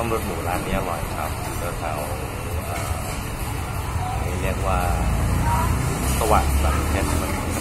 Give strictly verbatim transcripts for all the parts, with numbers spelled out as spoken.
มรสหมูร้านนี้อร่อยครับแถวนี้เรียกว่าสวัสดิ์สันเพชร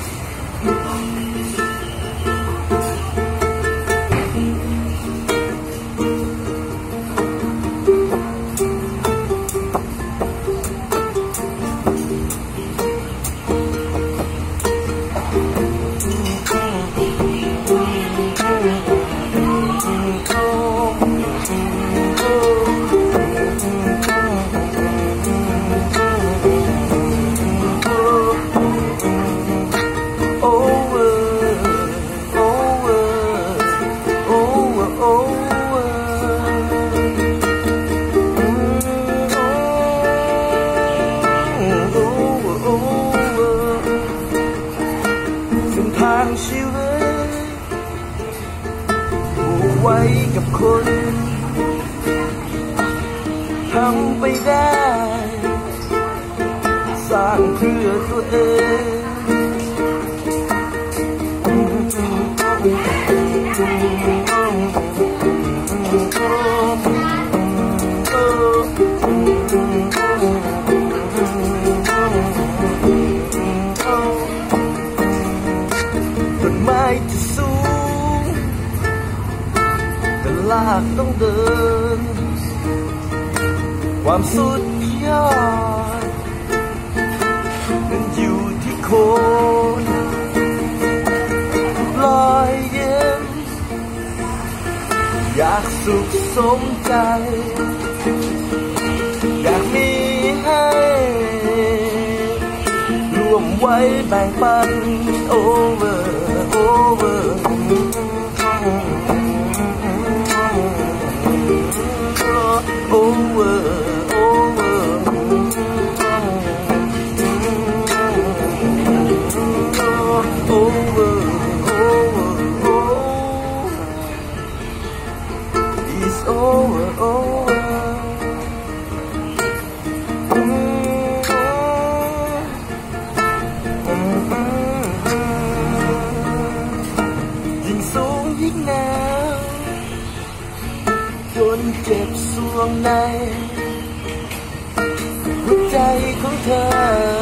ชีวิตผูกไว้กับคนทำไปได้สร้างเพื่อตัวเองต้นไม้จะสูงแต่ลากต้องเดินความสุดยอดมันอยู่ที่คนปล่อยเย็นอยากสุขสมใจอยากมีให้รวมไว้แบ่งปันโอเวอร์โอเวอร์โอเวอร์โอเวอร์โอเวอร์ It's over over ยิ่งสูงยิ่งหนาวจนเจ็บสวงในหัวใจของเธอ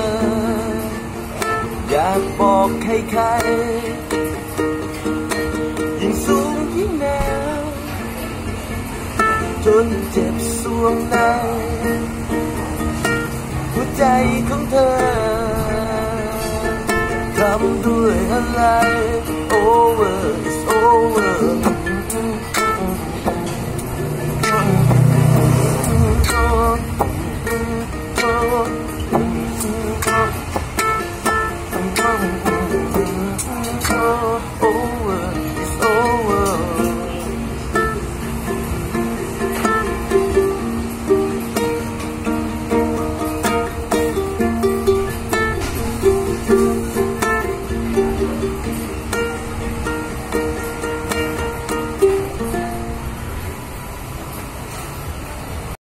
อยากบอกใครๆยิ่งสูงยิ่งหนาวจนเจ็บสวงในหัวใจของเธอทำด้วยอะไร Over is over Oh